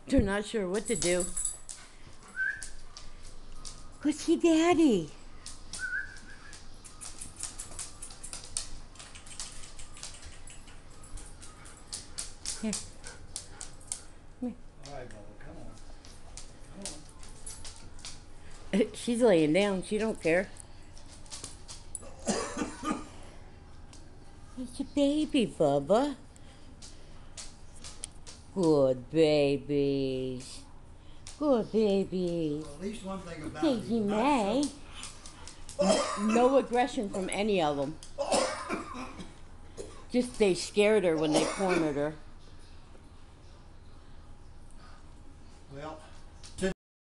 They're not sure what to do. Go see Daddy. Here. Come All right, Bubba, come on. here. She's laying down. She don't care. It's a baby, Bubba. Good babies. Good babies. Well, at least one thing about Daisy it, May. No aggression from any of them. Just they scared her when they cornered her. Well,